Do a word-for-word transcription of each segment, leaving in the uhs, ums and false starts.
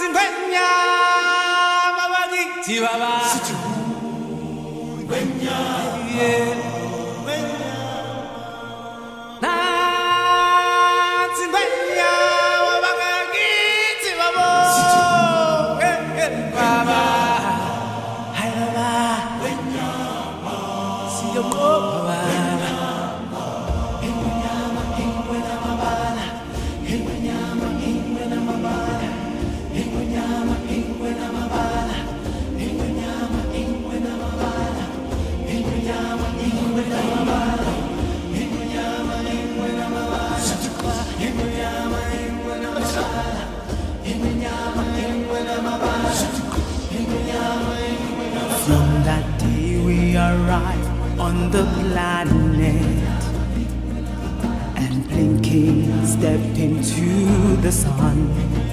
From that day we arrived on the planet, and blinking stepped into the sun.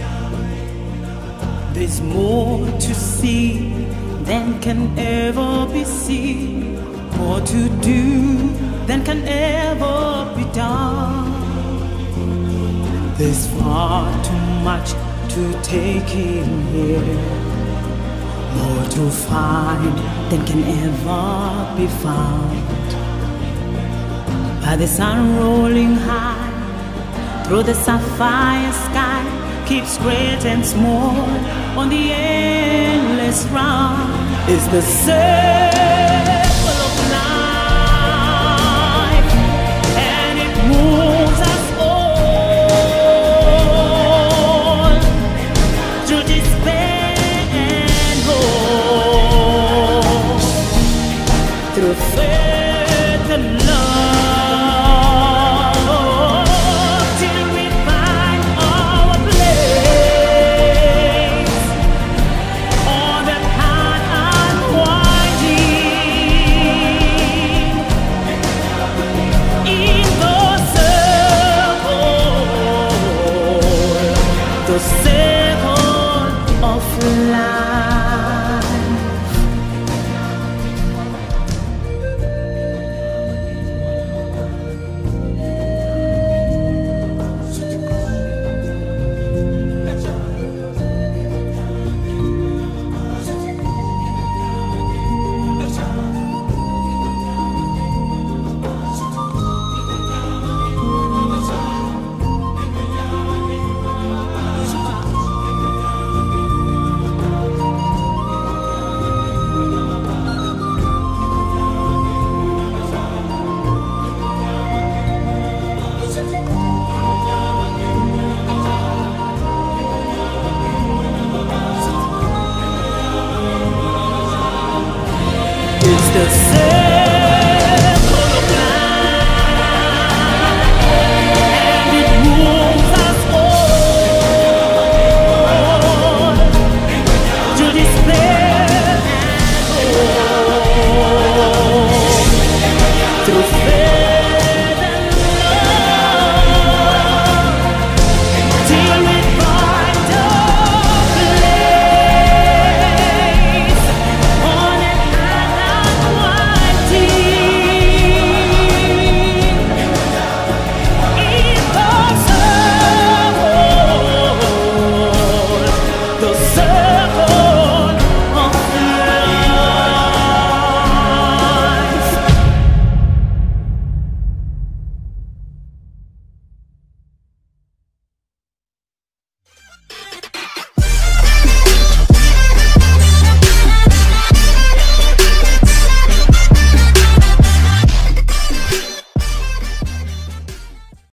There's more to see than can ever be seen, more to do than can ever be done. There's far too much to take in here, more to find than can ever be found. By the sun rolling high through the sapphire sky, keeps great and small on the endless round is the same.